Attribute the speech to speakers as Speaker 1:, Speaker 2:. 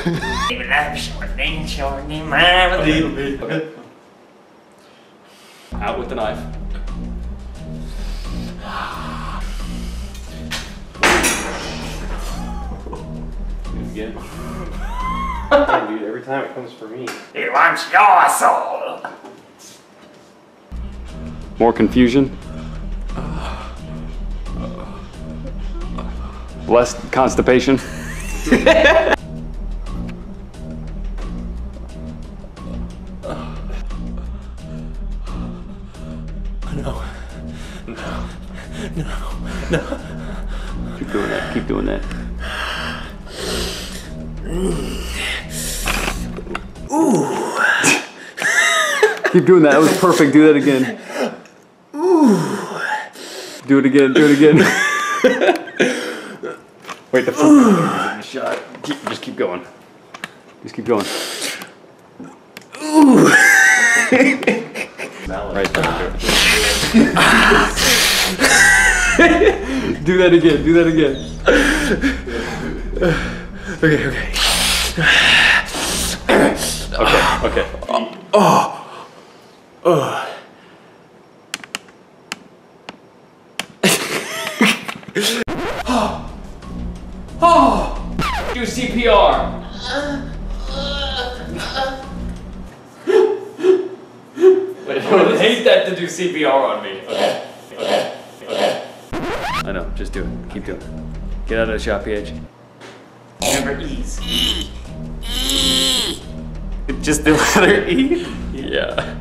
Speaker 1: Out with the knife. Do it again. Damn, dude, every time it comes for me.
Speaker 2: He wants your soul.
Speaker 1: More confusion. Less constipation.
Speaker 3: No.
Speaker 1: Keep doing that. Keep doing that.
Speaker 3: Ooh.
Speaker 1: Keep doing that. That was perfect. Do that again.
Speaker 3: Ooh.
Speaker 1: Do it again. Do it again. Wait, the first shot. Just keep going. Just keep going.
Speaker 3: Ooh.
Speaker 1: Right there. Do that again. Do that again.
Speaker 3: Okay, okay.
Speaker 1: Okay, okay. Do CPR. Wait, I would hate that to do CPR on me. Okay. Okay. Okay. I know, just do it. Keep doing it. Get out of the shot, PH.
Speaker 2: Never ease.
Speaker 1: Just the letter E? Yeah.